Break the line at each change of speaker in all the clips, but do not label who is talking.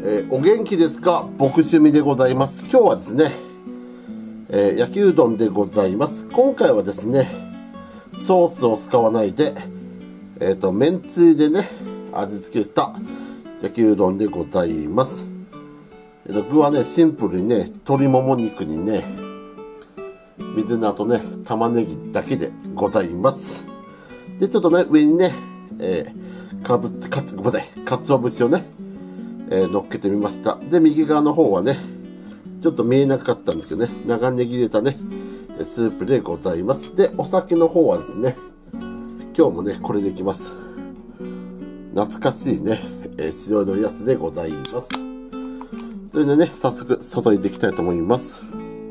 お元気ですか？僕趣味でございます。今日はですね、焼きうどんでございます。今回はですね、ソースを使わないで、めんつゆでね、味付けした焼きうどんでございます。具はね、シンプルにね、鶏もも肉にね、水菜とね、玉ねぎだけでございます。で、ちょっとね、上にね、かつお節をね、乗っけてみました。で、右側の方はね、ちょっと見えなかったんですけどね、長ネギ入れたね、スープでございます。で、お酒の方はですね、今日もね、これでいきます。懐かしいね、白のやつでございます。それでね、早速注いでいきたいと思います。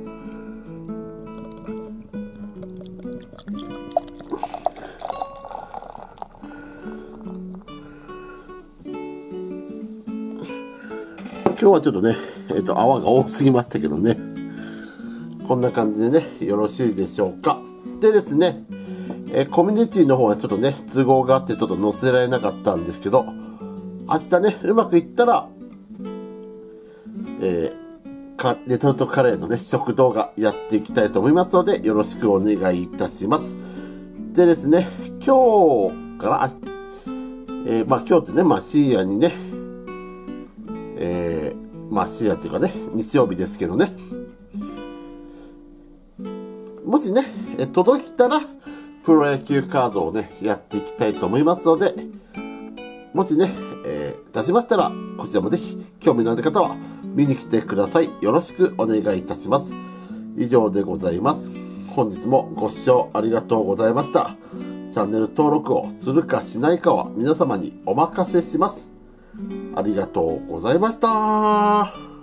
今日はちょっとね、泡が多すぎましたけどね。こんな感じでね、よろしいでしょうか。でですね、コミュニティの方はちょっとね、都合があってちょっと載せられなかったんですけど、明日ね、うまくいったら、レトルトカレーのね、食動画やっていきたいと思いますので、よろしくお願いいたします。でですね、今日から今日ってね、深夜にね、深夜っていうかね、日曜日ですけどね。もしね、届いたら、プロ野球カードをね、やっていきたいと思いますので、もしね、出しましたら、こちらもぜひ、興味のある方は、見に来てください。よろしくお願いいたします。以上でございます。本日もご視聴ありがとうございました。チャンネル登録をするかしないかは皆様にお任せします。ありがとうございました。